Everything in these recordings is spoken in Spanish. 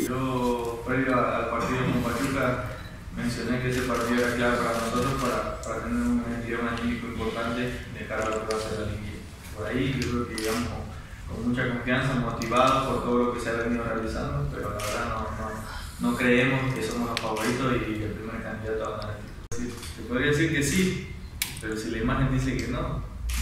Yo, previo al partido con Pachuca, mencioné que ese partido era clave para nosotros para tener un idioma anímico importante de cara a lo que va a ser la liguilla. Por ahí yo creo que llegamos con mucha confianza, motivados por todo lo que se ha venido realizando, pero la verdad no creemos que somos los favoritos y el primer candidato a ganar el título. Te podría decir que sí, pero si la imagen dice que no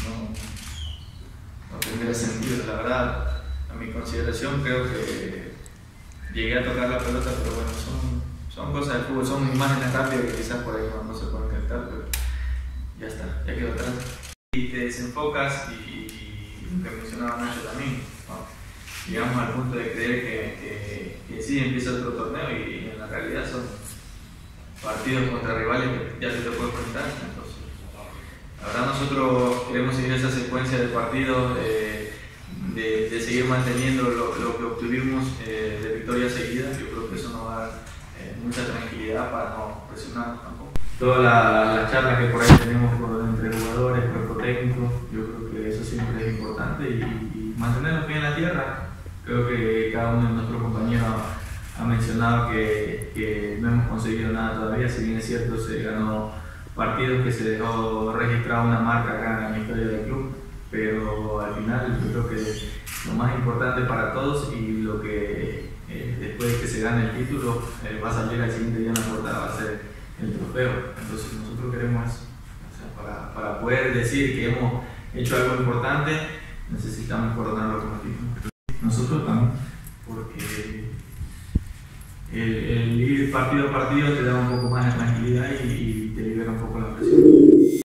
tendría sentido. La verdad, a mi consideración, creo que llegué a tocar la pelota, pero bueno, son cosas del fútbol, son imágenes rápidas que quizás por ahí no se pueden captar, pero ya está, ya quedó atrás. Y te desenfocas y lo que mencionaba Nacho también, ¿no? Llegamos al punto de creer que sí empieza otro torneo y en la realidad son partidos contra rivales que ya se te puede enfrentar. Entonces, la verdad nosotros queremos seguir esa secuencia de partidos, de seguir manteniendo lo que obtuvimos de victorias seguidas. Yo creo que eso nos va a dar mucha tranquilidad para no presionarnos tampoco. Todas las charlas que por ahí tenemos entre jugadores, cuerpo técnico, yo creo que eso siempre es importante y mantener los pies en la tierra. Creo que cada uno de nuestros compañeros ha mencionado que no hemos conseguido nada todavía, si bien es cierto se ganó partidos, que se dejó registrada una marca acá en la historia del club, pero al final yo creo que lo más importante para todos y lo que después de que se gane el título va a salir al siguiente día en la portada va a ser el trofeo. Entonces nosotros queremos eso, o sea, para poder decir que hemos hecho algo importante necesitamos coronarlo como equipo. Nosotros también, porque el ir partido a partido te da un poco más de tranquilidad y te libera un poco la presión.